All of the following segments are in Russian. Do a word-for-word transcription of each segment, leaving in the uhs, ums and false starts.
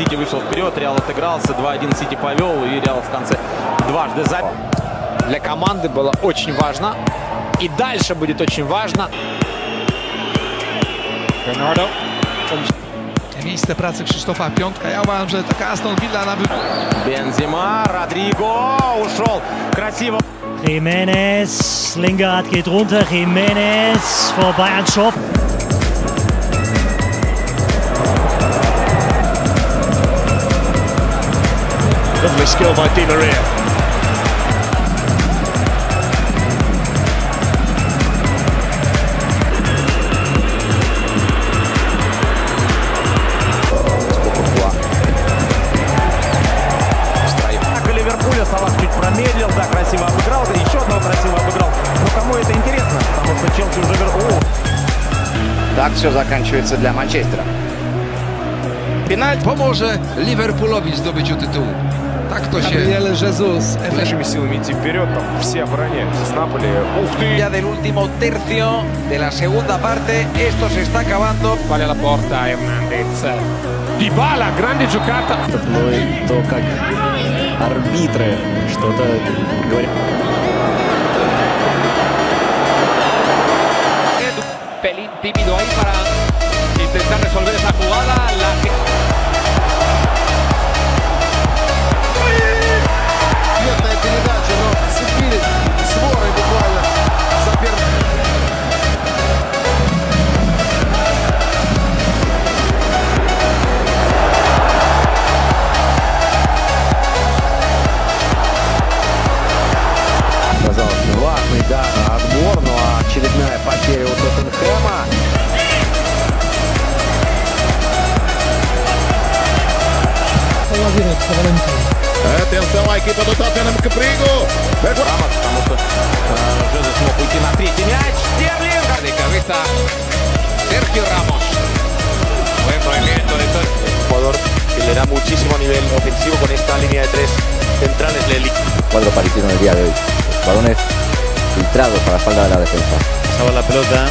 Сити вышел вперед, Реал отыгрался, два один Сити повел, и Реал в конце дважды забил. Для команды было очень важно, и дальше будет очень важно. Bernardo. Miejsce pracy Krzysztofa Piątka. Ja uważam, że taka Aston Villa na... Benzema, Rodrigo, ушел красиво. Jimenez, Lingard geht runter, Jimenez vorbei an Schopp. Lovely skill by Di Maria. Салах чуть промедлил, да, красиво обыграл, да, еще одного красиво обыграл. Но кому это интересно? Потому что Челси уже вернул. Так все заканчивается для Манчестера. Penalty pomoże Liverpoolowi w zdobyciu tytułu. Tak to się... Gabriel Jesus. Нашими силами идти вперед, там все обороняются. С Наполи. Ух ты! Ya del último tercio de la segunda parte, esto se está acabando. Vale la porta Hernandez. Дибала, grande giocata. Ну и то, как арбитры что-то говорят. Pelín tímido ahí para intentar resolver esa jugada. La... Ответная передача, но цепили своры буквально соперника. Казалось, важный, да, отбор, но очередная потеря у Тоттенхэма. Atenção, a equipe do Tottenham que perigo! Потому что э, Жезус мог уйти на третий мяч. Стерлинг! De cabeza Sergio Ramos. Buen movimiento de todo. Jugador que le da muchísimo nivel ofensivo con esta línea de tres centrales. Cuadro parecido en el día de hoy. Balones filtrados a la espalda de la defensa. Pasaba la pelota.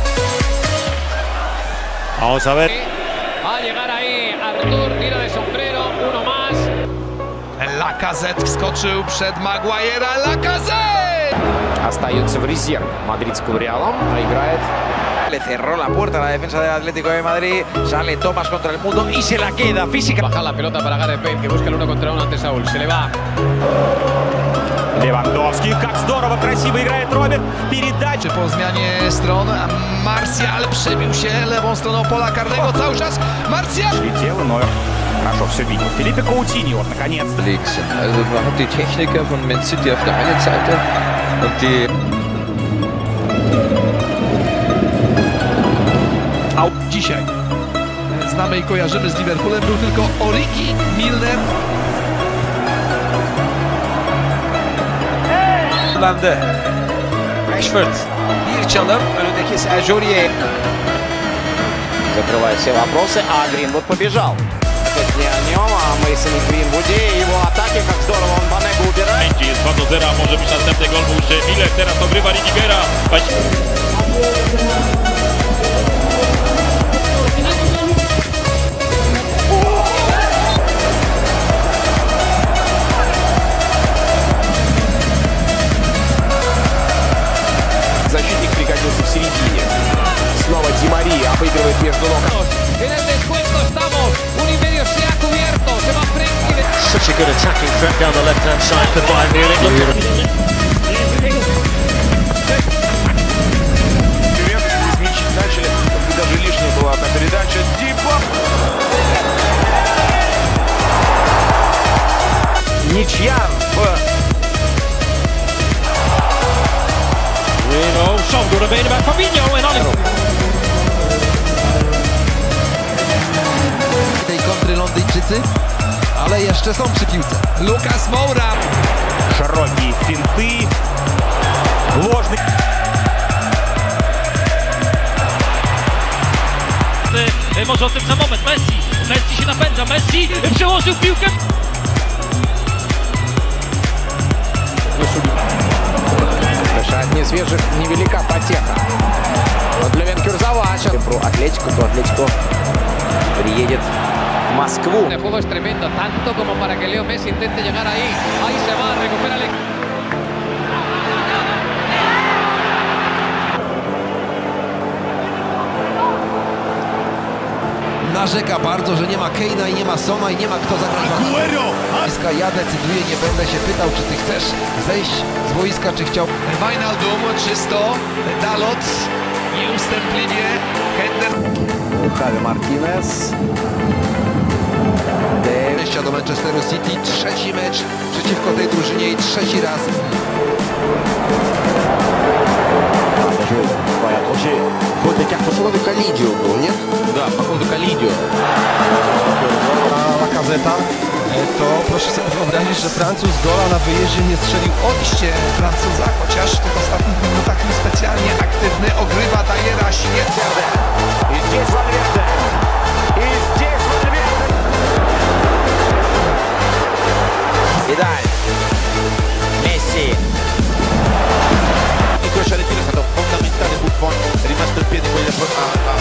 Vamos a ver. Va a llegar ahí Artur, tira de sombrero, uno más. Lacazette wskoczył przed Maguire'a. Lacazette! Остается в резерве мадридского Реала. Играет. Le cerró la puerta a la defensa del Atlético de Madrid. Sale Thomas contra el mundo y se la queda física. Baja la pelota para Gareth Bale, que busca el uno contra uno ante Saúl. Se le va. Левандовский, как здорово, красиво играет Роберт. Передача. Po zmianie stron Martial przebił się lewą stroną pola karnego cały czas. Martial! Летел, но хорошо все видел. Филиппе Каутиньо, вот наконец-то. Also man hat die Techniker von Man City auf der einen Seite und die... A dzisiaj znamy i kojarzymy z Liverpoolem był tylko Origi, Milner. Kullandı. Rashford. Bir çalım önündeki Sergio Aurier. Закрывает все вопросы, а Гринвуд побежал. Это не о нем, а Мейсон Гринвуде и его атаки, как здорово он Банегу убирает. dwa do zera, może być następny gol, bo już Miller teraz obrywa Rudigera. Защитник пригодился в середине. Снова Ди Мария обыгрывает между ног. En el descuento estamos. Un y medio se ha cubierto. Se va Frenkie. Such a good attacking threat down the left-hand side for Bayern Munich. Начали, даже лишняя была одна передача. Дипа! Ничья в... Som door de benen bij Fabinho en Alli. tej kontry Londyńczycy, ale jeszcze są przy piłce. Lucas Moura. Широкие финты. Ложный. Może o tym za moment. Messi. Messi się napędza. Messi przełożył piłkę. Решает несвежих, невелика потеха. Вот для Венкюрзова. Про Атлетику, то Атлетику приедет Москву. El juego es tremendo, tanto como para que Leo Messi intente llegar ahí. Ahí se va, recupera el... Narzeka bardzo, że nie ma Keina i nie ma Soma i nie ma kto zagrać. Boiska, ja decyduję, nie będę się pytał, czy ty chcesz zejść z boiska, czy chciał. Wijnaldum, czysto, Dalot, nieustępliwie, Hender. Javi Martinez. Wejścia do Manchesteru City, trzeci mecz przeciwko tej drużynie i trzeci raz. Вот этих по поводу Калидио был, нет? Да, по поводу Калидио. Lacazeta, to proszę sobie wyobrazić, że Francuz gola na wyjeździe nie strzelił. Odjście Francuza, chociaż w tych ostatnich minutach niespecjalnie aktywny, ogrywa, daje raz świetnie. И здесь Вальверде. И здесь Вальверде. Vidal. Messi. Il crociare è stato fondamentale Buffon, è rimasto in piedi poi a...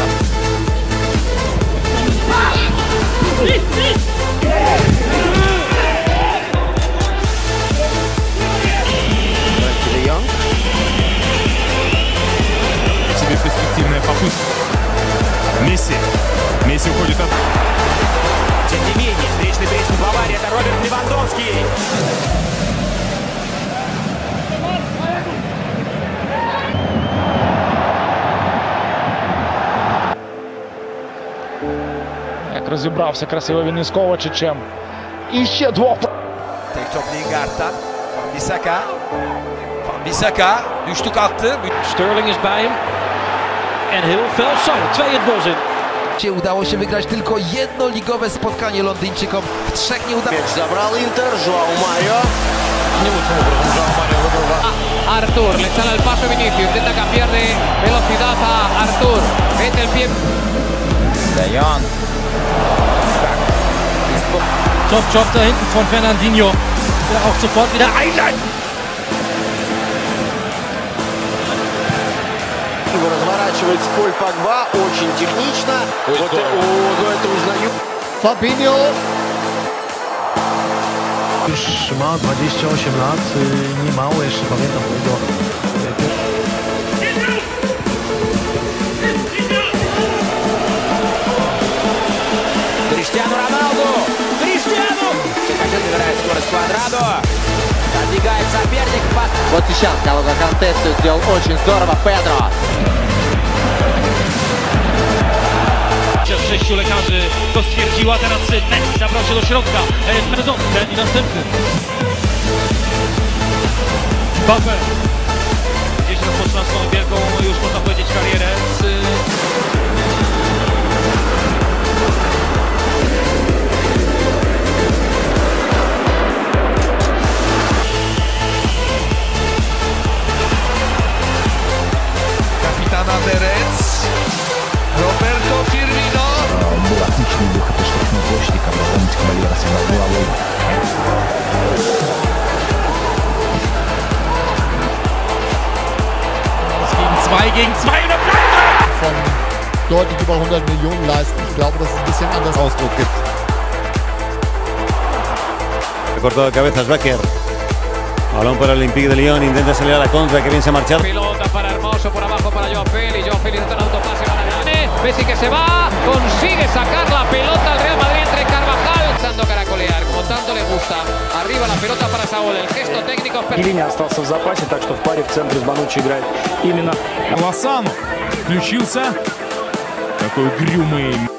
Себе перспективная попытка. Месси. Месси уходит от... Тем не менее, встречный прессинг Баварии. Это Роберт Левандовский. Як розібрався красиво він із Ковачичем. І ще двох. Tek top Lingard'dan. Bissaka. Bissaka düştü kalktı. Sterling is bij hem. En heel fel zo, twee het bos in. Udało się wygrać tylko jedno ligowe spotkanie Londyńczykom. W trzech nie udało. Забрал Интер. Жоау Марио. Artur, le sale al paso Vinicius, intenta cambiar de velocidad a Artur. Mete el pie. De Jong. Top-Job da hinten von Fernandinho. Der auch sofort wieder einleitet. Его разворачивает с Поль Погба. Очень технично. Вот это, о, это узнаю. Fabinho. Już ma dwadzieścia osiem lat, nie mało, jeszcze pamiętam tego. Криштиану Роналду! Криштиану! Хотел набирает скорость Квадрадо. Отбегает соперник. Вот сейчас Галого Канте все сделал очень здорово. Педро. Sześciu lekarzy to stwierdziła, teraz Messi zabrał się do środka. Merdzące i następny. Mbappé. Gdzieś rozpoczyna swoją wielką, już można powiedzieć, karierę z... Kapitana Derec. Roberto Firmino. Был отличный выход из штрафной площади, когда, помните, Кавальера сыграл головой. Gegen zwei gegen zwei und er bleibt drin! Von deutlich über hundert Millionen leisten. Ich glaube, dass es ein bisschen anders Ausdruck gibt. Cortado de cabezas Becker. Balón para el Olympique de Lyon, intenta salir a la contra, que bien se ha marchado. Pelota para Hermoso, por abajo para Joao Félix. Joao Félix está en autopase para Gane. Messi que se va, consigue sacar la pelota al Real Madrid entre Carvajal. Intentando caracolear, como tanto le gusta. Arriba la pelota para Saúl, el gesto técnico. Килини остался в запасе, так что в паре в центре с Бонуччи играет именно Лосану включился. Такой угрюмый.